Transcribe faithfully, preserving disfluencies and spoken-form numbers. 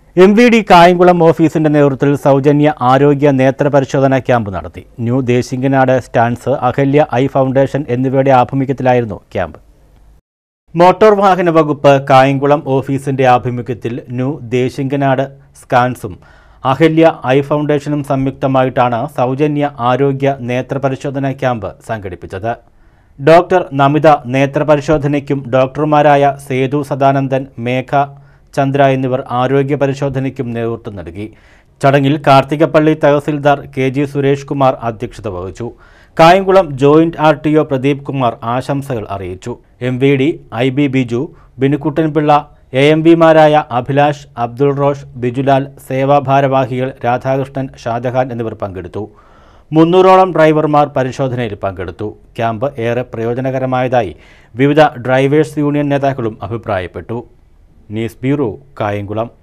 M V D Kayamkulam ഓഫീസിന്റെ നേതൃത്വത്തിൽ സൗജന്യ ആരോഗ്യ നേത്ര പരിശോധന ക്യാമ്പ് നടത്തി. New Desinganad scans, Ahalya eye foundation എന്നിവയുടെ ആഭിമുഖ്യത്തിലായിരുന്നു ക്യാമ്പ്. മോട്ടോർ വാഹന വകുപ്പ് കായംകുളം ഓഫീസിന്റെ ആഭിമുഖ്യത്തിൽ ന്യൂ ദേശിംഗനാട് സ്കാൻസും അഹല്യ ഐ ഫൗണ്ടേഷനും സംയുക്തമായിട്ടാണ് സൗജന്യ ആരോഗ്യ നേത്ര പരിശോധന ക്യാമ്പ് സംഘടിപ്പിച്ചത്. ഡോക്ടർ നമിത നേത്രപരിശോധനയ്ക്കും ഡോക്ടർമാരായ സേതു സദാനന്ദൻ, മേഘ ചന്ദ്ര എന്നിവർ ആരോഗ്യ പരിശോധനയ്ക്കും നേതൃത്വം നൽകി. ചടങ്ങിൽ കാർത്തികപ്പള്ളി തഹസിൽദാർ കെ ജി സുരേഷ് കുമാർ അധ്യക്ഷത വഹിച്ചു. Kayamkulam joint R T O Pradeep Kumar ആശംസകൾ അറിയിച്ചു. M V D, I B Biju, ബിനുക്കുട്ടൻപിള്ള, A M വിമാരായ അഭിലാഷ്, അബ്ദുൾ റോഷ്, ബിജുലാൽ, സേവാഭാരവാഹികൾ രാധാകൃഷ്ണൻ, ഷാജഹാൻ എന്നിവർ പങ്കെടുത്തു. മുന്നൂറോളം ഡ്രൈവർമാർ പരിശോധനയിൽ പങ്കെടുത്തു. ക്യാമ്പ് ഏറെ പ്രയോജനകരമായതായി വിവിധ ഡ്രൈവേഴ്സ് യൂണിയൻ നേതാക്കളും അഭിപ്രായപ്പെട്ടു. News bureau, Kayamkulam.